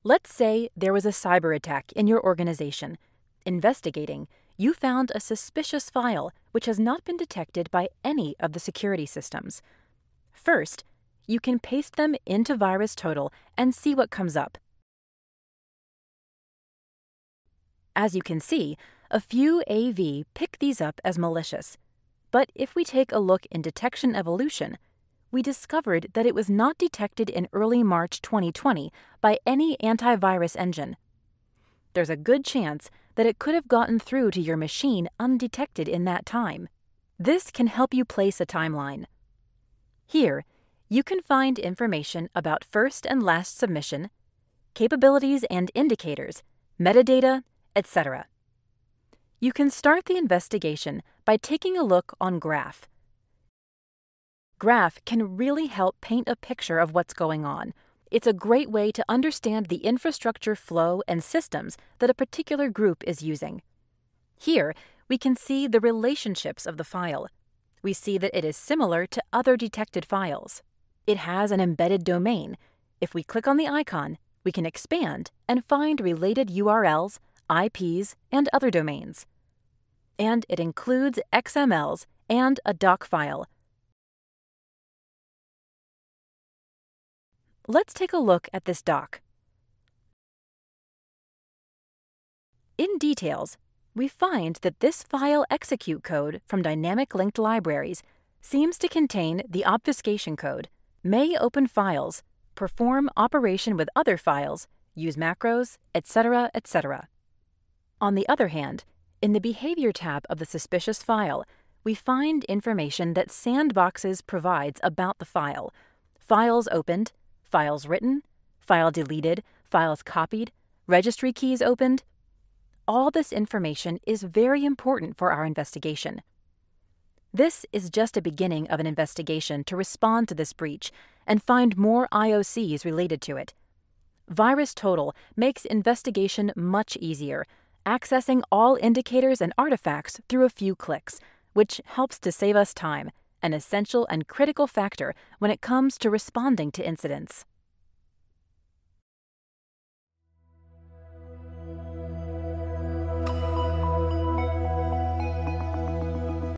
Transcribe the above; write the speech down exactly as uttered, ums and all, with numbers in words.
Let's say there was a cyber attack in your organization. Investigating, you found a suspicious file which has not been detected by any of the security systems. First, you can paste them into VirusTotal and see what comes up. As you can see, a few A V pick these up as malicious. But if we take a look in detection evolution, we discovered that it was not detected in early March twenty twenty by any antivirus engine. There's a good chance that it could have gotten through to your machine undetected in that time. This can help you place a timeline. Here, you can find information about first and last submission, capabilities and indicators, metadata, et cetera. You can start the investigation by taking a look on Graph. Graph can really help paint a picture of what's going on. It's a great way to understand the infrastructure flow and systems that a particular group is using. Here, we can see the relationships of the file. We see that it is similar to other detected files. It has an embedded domain. If we click on the icon, we can expand and find related U R Ls, I Ps, and other domains. And it includes X M Ls and a doc file. Let's take a look at this doc. In details, we find that this file execute code from dynamic linked libraries seems to contain the obfuscation code, may open files, perform operation with other files, use macros, et cetera, et cetera. On the other hand, in the Behavior tab of the suspicious file, we find information that Sandboxes provides about the file: files opened, files written, file deleted, files copied, registry keys opened. All this information is very important for our investigation. This is just a beginning of an investigation to respond to this breach and find more I O Cs related to it. VirusTotal makes investigation much easier, accessing all indicators and artifacts through a few clicks, which helps to save us time, an essential and critical factor when it comes to responding to incidents.